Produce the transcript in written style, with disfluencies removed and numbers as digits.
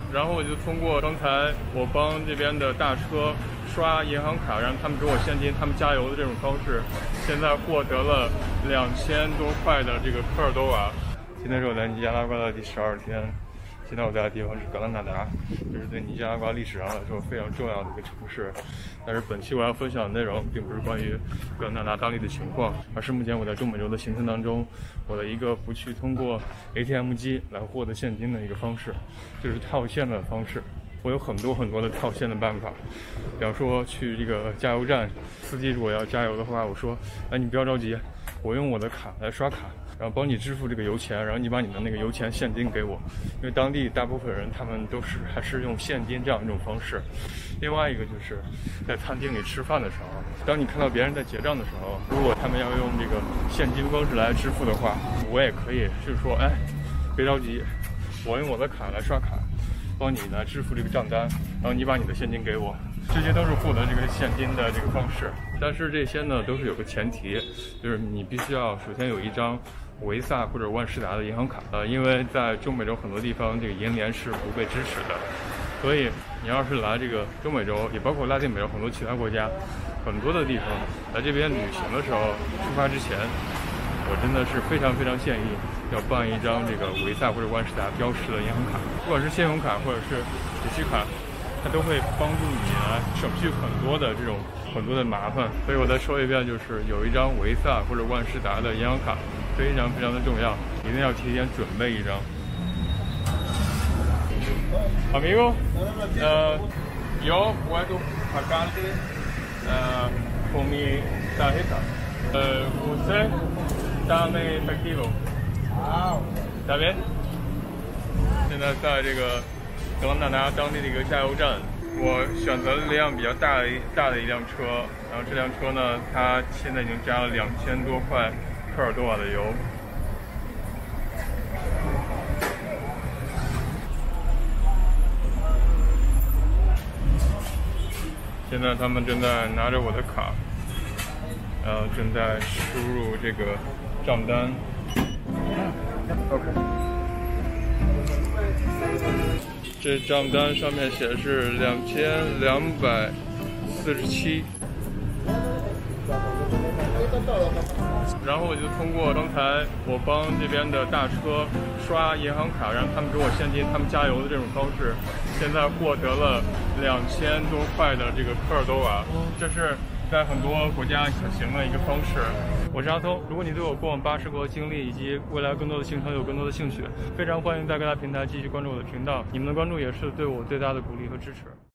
然后我就通过刚才我帮这边的大车刷银行卡，让他们给我现金，他们加油的这种方式，现在获得了2000多块的这个科尔多瓦。今天是我在尼加拉瓜的第12天。现在我在的地方是格兰纳达，这是对尼加拉瓜历史上来说非常重要的一个城市。但是本期我要分享的内容并不是关于格兰纳达当地的情况，而是目前我在中美洲的行程当中，我的一个不去通过 ATM 机来获得现金的一个方式，就是套现的方式。我有很多的套现的办法，比方说去这个加油站，司机如果要加油的话，我说，哎，你不要着急，我用我的卡来刷卡，然后帮你支付这个油钱，然后你把你的那个油钱现金给我，因为当地大部分人他们还是用现金这样一种方式。另外一个就是在餐厅里吃饭的时候，当你看到别人在结账的时候，如果他们要用这个现金方式来支付的话，我也可以就是说，哎，别着急，我用我的卡来刷卡，帮你来支付这个账单，然后你把你的现金给我，这些都是获得这个现金的这个方式。但是这些呢都是有个前提，就是你必须要首先有一张维萨或者万事达的银行卡，因为在中美洲很多地方这个银联是不被支持的，所以你要是来这个中美洲，也包括拉丁美洲很多其他国家，很多的地方来这边旅行的时候，出发之前，我真的是非常建议要办一张这个维萨或者万事达标识的银行卡，不管是信用卡或者是储蓄卡，它都会帮助你来省去很多的麻烦。所以我再说一遍，就是有一张维萨或者万事达的银行卡非常的重要，一定要提前准备一张。Amigo, yo puedo pagarte con mi tarjeta. Usted dame efectivo. ¿Está bien? 现在在这个格兰纳达当地的一个加油站，我选择了一辆比较大的一辆车，然后这辆车呢，它现在已经加了2000多块科尔多瓦的油。现在他们正在拿着我的卡，正在输入这个账单。OK。这账单上面显示2247，然后我就通过刚才我帮这边的大车刷银行卡，让他们给我现金，他们加油的这种方式，现在获得了2000多块的这个科尔多瓦，这是在很多国家可行的一个方式。我是阿聪，如果你对我过往巴士国经历以及未来更多的行程有更多的兴趣，非常欢迎在各大平台继续关注我的频道，你们的关注也是对我最大的鼓励和支持。